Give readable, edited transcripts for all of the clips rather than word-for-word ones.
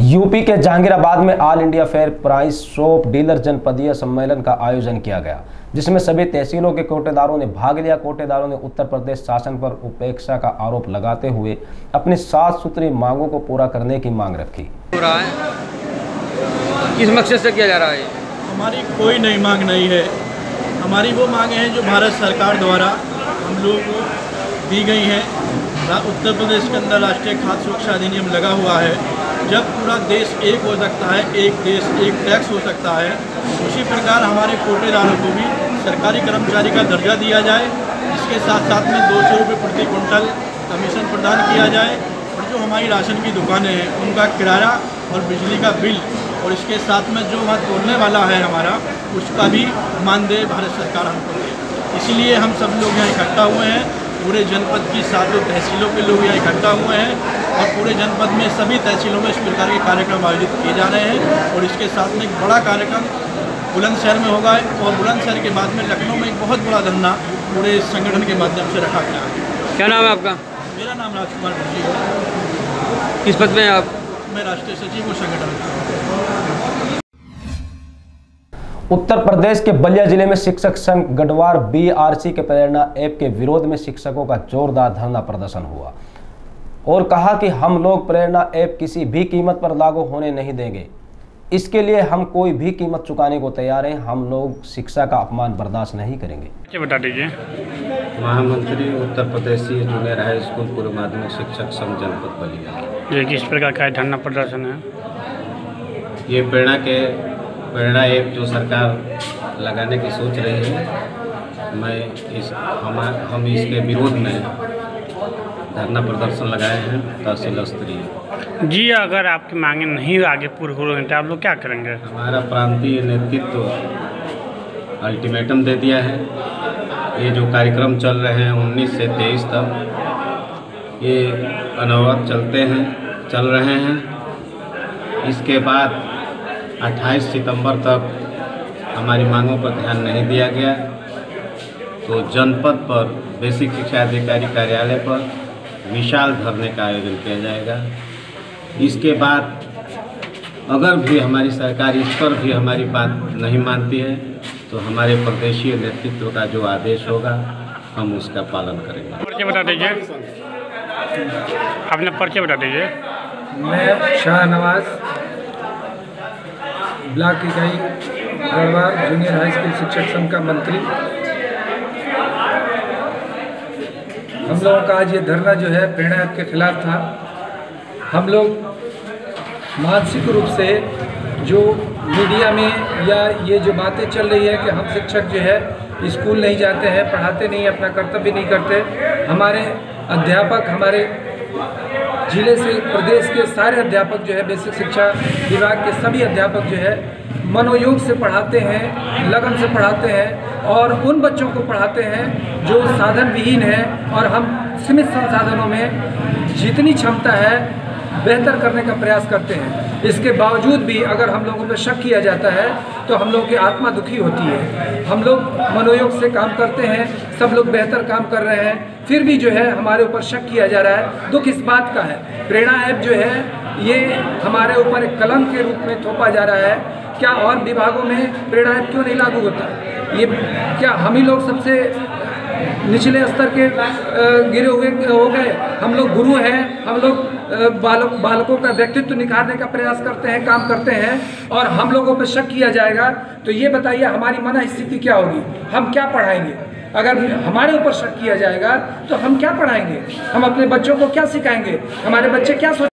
UP के जहांगीराबाद में all India fair price shop dealer जनपदीय सम्मेलन का आयोजन किया गया, जिसमें सभी तहसीलों के कोटेदारों ने भाग लिया। कोटेदारों ने उत्तर प्रदेश शासन पर उपेक्षा का आरोप लगाते हुए अपनी 7 सूत्री मांगों को पूरा करने की मांग रखी। किस मकसद से किया जा रहा है? हमारी कोई नई मांग नहीं है। हमारी वो मांगे हैं जो भारत सरकार द्वारा हम लोग को दी गई हैं। उत्तर प्रदेश के अंदर राष्ट्रीय खाद्य सुरक्षा अधिनियम लगा हुआ है। जब पूरा देश एक हो सकता है, एक देश एक टैक्स हो सकता है, उसी प्रकार हमारे कोटेदारों को भी सरकारी कर्मचारी का दर्जा दिया जाए। इसके साथ साथ में 200 रुपये प्रति कुंटल कमीशन प्रदान किया जाए और जो हमारी राशन की दुकानें हैं उनका किराया और बिजली का बिल और इसके साथ में जो वहाँ तोड़ने वाला है हमारा, उसका भी मानदेय भारत सरकार हमको दे। इसीलिए हम सब लोग यहाँ इकट्ठा हुए हैं। पूरे जनपद की 7 तहसीलों के लोग यहाँ इकट्ठा हुए हैं और पूरे जनपद में सभी तहसीलों में इस प्रकार के कार्यक्रम आयोजित किए जा रहे हैं। और इसके साथ में एक बड़ा कार्यक्रम बुलंदशहर में होगा और बुलंदशहर के बाद में लखनऊ में एक बहुत बड़ा धरना पूरे संगठन के माध्यम से रखा गया है। क्या नाम है आपका? मेरा नाम राजकुमार भट्टी है। किस पद में हैं आप? मैं राष्ट्रीय सचिव हूँ संगठन का। उत्तर प्रदेश के बलिया जिले में शिक्षक संघ गढ़वार BRC के प्रेरणा ऐप के विरोध में शिक्षकों का जोरदार धरना प्रदर्शन हुआ और कहा कि हम लोग प्रेरणा ऐप किसी भी कीमत पर लागू होने नहीं देंगे। इसके लिए हम कोई भी कीमत चुकाने को तैयार हैं। हम लोग शिक्षा का अपमान बर्दाश्त नहीं करेंगे। क्या बता दीजिए। महामंत्री उत्तर प्रदेशीय जूनियर हाई स्कूल पूर्व माध्यमिक शिक्षक संघ जनपद बलिया। ये किस प्रकार का धरना प्रदर्शन है? ये प्रेरणा ऐप जो सरकार लगाने की सोच रही है, हम इसके विरोध में धरना प्रदर्शन लगाए हैं तहसील स्तरीय। जी, अगर आपकी मांगे नहीं आगे पूरी हो रही तो आप लोग क्या करेंगे? हमारा प्रांतीय नेतृत्व अल्टीमेटम दे दिया है। ये जो कार्यक्रम चल रहे हैं 19 से 23 तक, ये अनवरत चल रहे हैं। इसके बाद 28 सितंबर तक हमारी मांगों पर ध्यान नहीं दिया गया तो जनपद पर बेसिक शिक्षा अधिकारी कार्यालय पर विशाल धरने का आयोजन किया जाएगा। इसके बाद अगर भी हमारी सरकार इस पर भी हमारी बात नहीं मानती है तो हमारे प्रदेशीय नेतृत्व का जो आदेश होगा हम उसका पालन करेंगे। परिचय बता दीजिए। अपना परिचय बता दीजिए। मैं शाहनवाज, ब्लॉक इकाई गढ़वार जूनियर हाई स्कूल शिक्षक संघ का मंत्री। हम लोगों का आज ये धरना जो है प्रेरणा ऐप के खिलाफ था। हम लोग मानसिक रूप से जो मीडिया में या ये जो बातें चल रही है कि हम शिक्षक जो है स्कूल नहीं जाते हैं, पढ़ाते नहीं, अपना कर्तव्य नहीं करते। हमारे अध्यापक, हमारे जिले से प्रदेश के सारे अध्यापक जो है बेसिक शिक्षा विभाग के सभी अध्यापक जो है मनोयोग से पढ़ाते हैं, लगन से पढ़ाते हैं और उन बच्चों को पढ़ाते हैं जो साधन विहीन है। और हम सीमित संसाधनों में जितनी क्षमता है बेहतर करने का प्रयास करते हैं। इसके बावजूद भी अगर हम लोगों पर शक किया जाता है तो हम लोगों की आत्मा दुखी होती है। हम लोग मनोयोग से काम करते हैं, सब लोग बेहतर काम कर रहे हैं, फिर भी जो है हमारे ऊपर शक किया जा रहा है। दुख इस बात का है, प्रेरणा ऐप जो है ये हमारे ऊपर एक कलंक के रूप में थोपा जा रहा है। क्या और विभागों में प्रेरणा ऐप क्यों नहीं लागू होता? ये क्या हम ही लोग सबसे निचले स्तर के गिरे हुए हो गए? हम लोग गुरु हैं, हम लोग बालकों का व्यक्तित्व निखारने का प्रयास करते हैं, काम करते हैं और हम लोगों पर शक किया जाएगा तो ये बताइए हमारी मन स्थिति क्या होगी? हम क्या पढ़ाएंगे? अगर हमारे ऊपर शक किया जाएगा तो हम क्या पढ़ाएंगे? हम अपने बच्चों को क्या सिखाएंगे? हमारे बच्चे क्या सोच।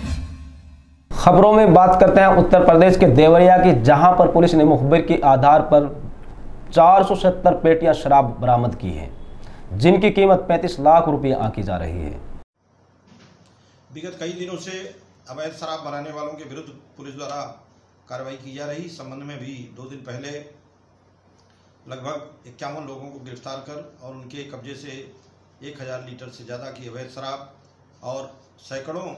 खबरों में बात करते हैं उत्तर प्रदेश के देवरिया की, जहां पर पुलिस ने मुखबिर के आधार पर 470 पेटियां शराब बरामद की हैं, जिनकी कीमत 35 लाख रुपए आंकी जा रही है। विगत कई दिनों से अवैध शराब बनाने वालों के विरुद्ध पुलिस द्वारा कार्रवाई की जा रही। संबंध में भी 2 दिन पहले लगभग 51 लोगों को गिरफ्तार कर और उनके कब्जे से 1000 लीटर से ज़्यादा की अवैध शराब और सैकड़ों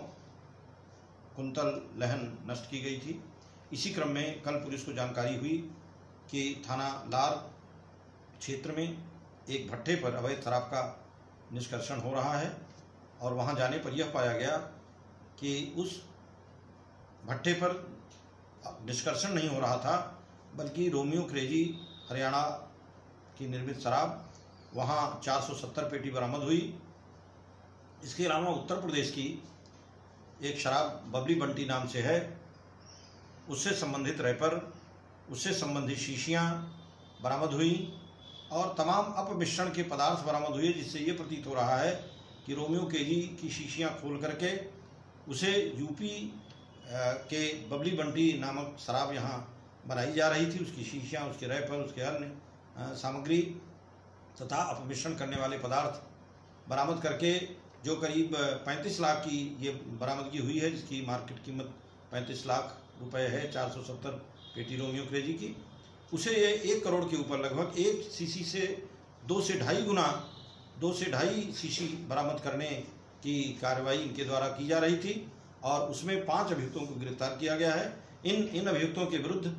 कुंतल लहन नष्ट की गई थी। इसी क्रम में कल पुलिस को जानकारी हुई कि थाना लार क्षेत्र में एक भट्ठे पर अवैध शराब का निष्कर्षण हो रहा है और वहां जाने पर यह पाया गया कि उस भट्टे पर निष्कर्षण नहीं हो रहा था, बल्कि रोमियो क्रेजी हरियाणा की निर्मित शराब वहाँ 470 पेटी बरामद हुई। इसके अलावा उत्तर प्रदेश की एक शराब बबली बंटी नाम से है, उससे संबंधित रैपर, उससे संबंधित शीशियाँ बरामद हुई और तमाम अपमिश्रण के पदार्थ बरामद हुए, जिससे ये प्रतीत हो रहा है कि रोमियो केजी की शीशियाँ खोल करके उसे यूपी के बबली बंटी नामक शराब यहाँ बनाई जा रही थी। उसकी शीशियाँ, उसके रैपर, उसके अन्य सामग्री तथा अपमिश्रण करने वाले पदार्थ बरामद करके जो करीब 35 लाख की ये बरामदगी हुई है, जिसकी मार्केट कीमत 35 लाख रुपए है, 470 पेटी रोमियो क्रेजी की, उसे ये 1 करोड़ के ऊपर लगभग 1 सीसी से 2 से ढाई सीसी बरामद करने की कार्रवाई इनके द्वारा की जा रही थी और उसमें 5 अभियुक्तों को गिरफ्तार किया गया है। इन अभियुक्तों के विरुद्ध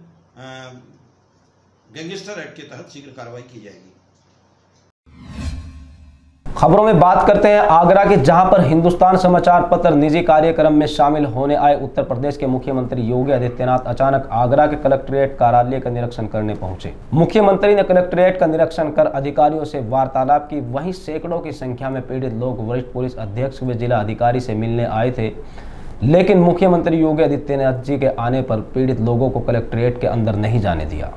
गैंगस्टर एक्ट के तहत शीघ्र कार्रवाई की जाएगी। खबरों में बात करते हैं आगरा के, जहां पर हिंदुस्तान समाचार पत्र निजी कार्यक्रम में शामिल होने आए उत्तर प्रदेश के मुख्यमंत्री योगी आदित्यनाथ अचानक आगरा के कलेक्ट्रेट कार्यालय का निरीक्षण करने पहुंचे। मुख्यमंत्री ने कलेक्ट्रेट का निरीक्षण कर अधिकारियों से वार्तालाप की। वहीं सैकड़ों की संख्या में पीड़ित लोग वरिष्ठ पुलिस अधीक्षक व जिला अधिकारी से मिलने आए थे, लेकिन मुख्यमंत्री योगी आदित्यनाथ जी के आने पर पीड़ित लोगों को कलेक्ट्रेट के अंदर नहीं जाने दिया।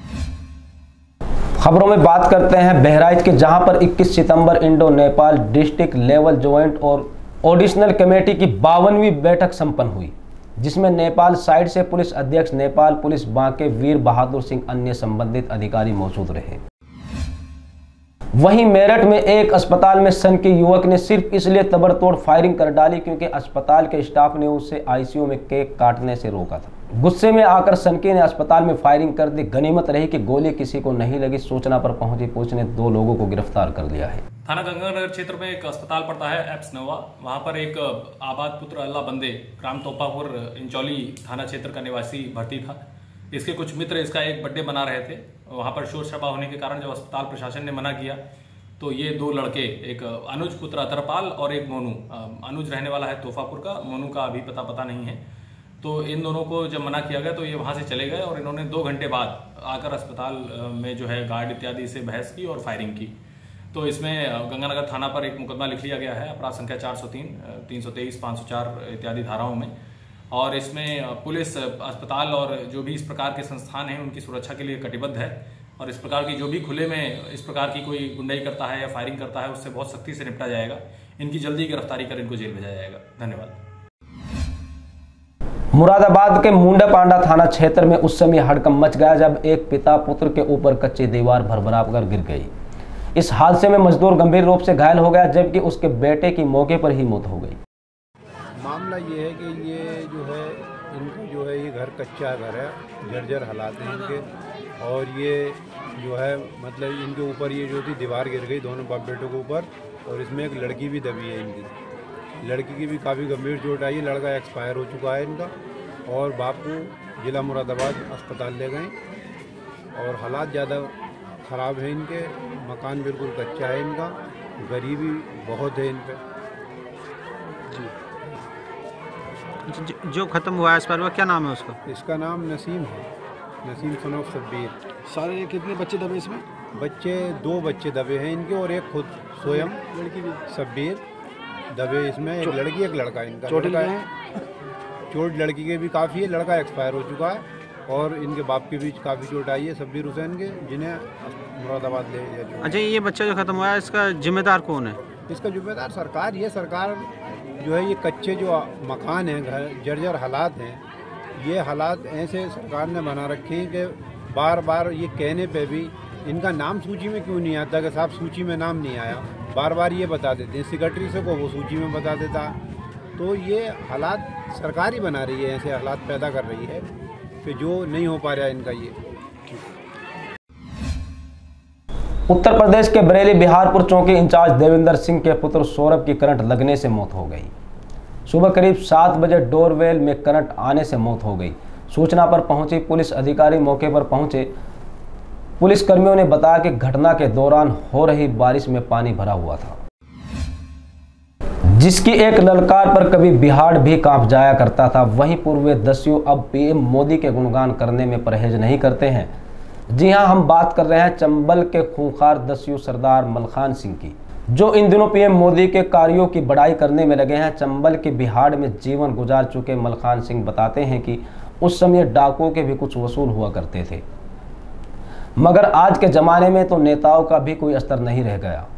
खबरों में बात करते हैं बहराइच के, जहां पर 21 सितंबर Indo Nepal district level joint और ऑडिशनल कमेटी की 52वीं बैठक संपन्न हुई, जिसमें नेपाल साइड से पुलिस अध्यक्ष, नेपाल पुलिस बांके वीर बहादुर सिंह, अन्य संबंधित अधिकारी मौजूद रहे। वहीं मेरठ में एक अस्पताल में सन के युवक ने सिर्फ इसलिए तबड़तोड़ फायरिंग कर डाली क्योंकि अस्पताल के स्टाफ ने उसे आईसीयू में केक काटने से रोका था। गुस्से में आकर सनकी ने अस्पताल में फायरिंग कर दी। गनीमत रही कि गोली किसी को नहीं लगी। सूचना पर पहुंची पुलिस ने 2 लोगों को गिरफ्तार कर लिया है। थाना गंगानगर क्षेत्र में एक अस्पताल पड़ता है एप्स नोवा, वहां पर एक आबाद पुत्र अल्लाह बंदे ग्राम तोपापुर इंचौली थाना क्षेत्र का निवासी भर्ती था। इसके कुछ मित्र इसका एक बर्थडे मना रहे थे। वहां पर शोर शराबा होने के कारण जब अस्पताल प्रशासन ने मना किया तो ये 2 लड़के, एक अनुज पुत्र अतरपाल और एक मोनू, अनुज रहने वाला है तोफापुर का, मोनू का अभी पता नहीं है। तो इन दोनों को जब मना किया गया तो ये वहां से चले गए और इन्होंने 2 घंटे बाद आकर अस्पताल में जो है गार्ड इत्यादि से बहस की और फायरिंग की। तो इसमें गंगानगर थाना पर एक मुकदमा लिख लिया गया है, अपराध संख्या 403, 323, 504 इत्यादि धाराओं में। और इसमें पुलिस, अस्पताल और जो भी इस प्रकार के संस्थान हैं उनकी सुरक्षा के लिए कटिबद्ध है और इस प्रकार की जो भी खुले में इस प्रकार की कोई गुंडाई करता है या फायरिंग करता है उससे बहुत सख्ती से निपटा जाएगा। इनकी जल्दी गिरफ्तारी कर इनको जेल भेजा जाएगा। धन्यवाद। मुरादाबाद के मुंडा पांडा थाना क्षेत्र में उस समय हड़कंप मच गया जब एक पिता पुत्र के ऊपर कच्ची दीवार भरभरा कर गिर गई। इस हादसे में मजदूर गंभीर रूप से घायल हो गया, जबकि उसके बेटे की मौके पर ही मौत हो गई। मामला ये है कि ये जो है इनका जो है ये घर कच्चा घर है, जर्जर हालात हैं इनके, और ये जो है मतलब इनके ऊपर ये जो थी दीवार गिर गई दोनों बाप बेटों के ऊपर, और इसमें एक लड़की भी दबी है इनकी। लड़की की भी काफ़ी गंभीर चोट आई है, लड़का एक्सपायर हो चुका है इनका, और बाप को जिला मुरादाबाद अस्पताल ले गए और हालात ज़्यादा ख़राब है इनके। मकान बिल्कुल कच्चा है इनका, गरीबी बहुत है इन पर। जो ख़त्म हुआ है इस पर, क्या नाम है उसका? इसका नाम नसीम है, नसीम सन ऑफ शब्बीर। सारे कितने बच्चे दबे इसमें? बच्चे 2 बच्चे दबे हैं इनके और एक खुद स्वयं लड़की भी शब्बीर दबे इसमें। एक लड़की एक लड़का इनका। चोट लड़की के भी काफ़ी है, लड़का एक्सपायर हो चुका है, और इनके बाप के बीच काफ़ी चोट आई है शब्बीर हुसैन के, जिन्हें मुरादाबाद ले गया। अच्छा, ये बच्चा जो ख़त्म हुआ है इसका जिम्मेदार कौन है? इसका जिम्मेदार सरकार। ये सरकार जो है ये कच्चे जो मकान हैं, घर जर्जर हालात हैं, ये हालात ऐसे सरकार ने बना रखे हैं कि बार बार ये कहने पे भी इनका नाम सूची में क्यों नहीं आता कि साहब सूची में नाम नहीं आया, बार बार ये बता देते हैं सेक्रेटरी से को वो सूची में बता देता। तो ये हालात सरकार ही बना रही है, ऐसे हालात पैदा कर रही है कि जो नहीं हो पा रहा है इनका ये। उत्तर प्रदेश के बरेली बिहारपुर चौकी इंचार्ज देवेंद्र सिंह के पुत्र सौरभ की करंट लगने से मौत हो गई। सुबह करीब 7 बजे डोरवेल में करंट आने से मौत हो गई। सूचना पर पहुंची पुलिस अधिकारी मौके पर पहुंचे। पुलिसकर्मियों ने बताया कि घटना के दौरान हो रही बारिश में पानी भरा हुआ था, जिसकी एक ललकार पर कभी बिहार भी कांप जाया करता था, वहीं पूर्व दस्यु अब पीएम मोदी के गुणगान करने में परहेज नहीं करते हैं। जी हां, हम बात कर रहे हैं चंबल के खूंखार दस्यु सरदार मलखान सिंह की, जो इन दिनों पीएम मोदी के कार्यों की बड़ाई करने में लगे हैं। चंबल के बिहार में जीवन गुजार चुके मलखान सिंह बताते हैं कि उस समय डाकुओं के भी कुछ वसूल हुआ करते थे, मगर आज के जमाने में तो नेताओं का भी कोई असर नहीं रह गया।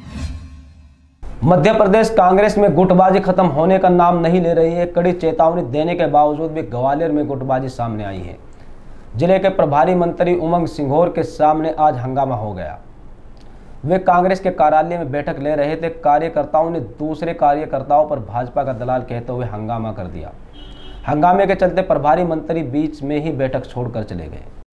मध्य प्रदेश कांग्रेस में गुटबाजी खत्म होने का नाम नहीं ले रही है। कड़ी चेतावनी देने के बावजूद भी ग्वालियर में गुटबाजी सामने आई है। जिले के प्रभारी मंत्री उमंग सिंघोर के सामने आज हंगामा हो गया। वे कांग्रेस के कार्यालय में बैठक ले रहे थे। कार्यकर्ताओं ने दूसरे कार्यकर्ताओं पर भाजपा का दलाल कहते हुए हंगामा कर दिया। हंगामे के चलते प्रभारी मंत्री बीच में ही बैठक छोड़कर चले गए।